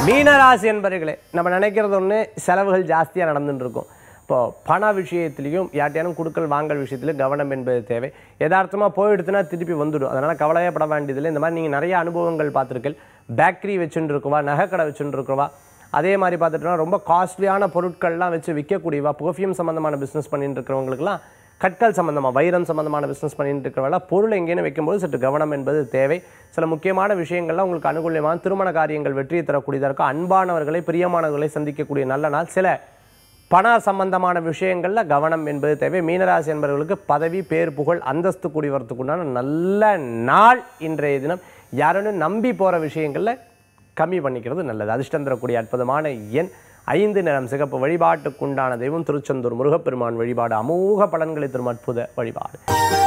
மீனராசி என்பவர்களே, நம்ம நினைக்கிறது ஒன்று, செலவுகள் ஜாஸ்தியாக நடந்துட்டு இருக்கும். இப்போது பண விஷயத்துலையும் யார்ட்டையானும் கொடுக்கல் வாங்கல் விஷயத்துலையும் கவனம் என்பது தேவை. யதார்த்தமாக போயிடுத்துனா திருப்பி வந்துடும். அதனால் கவலையே பட வேண்டியதில்லை. இந்த மாதிரி நீங்கள் நிறைய அனுபவங்கள் பார்த்துருக்கீங்க. பேக்கரி வச்சுட்டு இருக்கவா, நகைக்கடை வச்சுட்டு இருக்கவா, அதே மாதிரி பார்த்துட்டோம்னா ரொம்ப காஸ்ட்லியான பொருட்கள்லாம் வச்சு விற்கக்கூடியவா, பர்ஃப்யூம் சம்மந்தமான பிஸ்னஸ் பண்ணிட்டு இருக்கிறவங்களுக்குலாம், கற்கள் சம்மந்தமாக வைரம் சம்மந்தமான பிஸ்னஸ் பண்ணிட்டு இருக்கிறவங்களா பொருள் எங்கேன்னு வைக்கும்போது சற்று கவனம் என்பது தேவை. சில முக்கியமான விஷயங்கள்லாம் உங்களுக்கு அனுகூலமான திருமண காரியங்கள் வெற்றியை தரக்கூடியதாக இருக்கும். அன்பானவர்களை, பிரியமானவர்களை சந்திக்கக்கூடிய நல்ல நாள். சில பண சம்பந்தமான விஷயங்களில் கவனம் என்பது தேவை. மீனராசி என்பவர்களுக்கு பதவி, பேர், புகழ், அந்தஸ்து கூடி வரத்துக்குண்டான நல்ல நாள் இன்றைய தினம். யாரும் நம்பி போகிற விஷயங்களில் கம்மி பண்ணிக்கிறது நல்லது. அதிர்ஷ்டம் தரக்கூடிய அற்புதமான எண் 5, நிறம் சிகப்பு. வழிபாட்டுக்குண்டான தெய்வம் திருச்செந்தூர் முருகப்பெருமான் வழிபாடு. அமோக பலன்களை தரும் அற்புத வழிபாடு.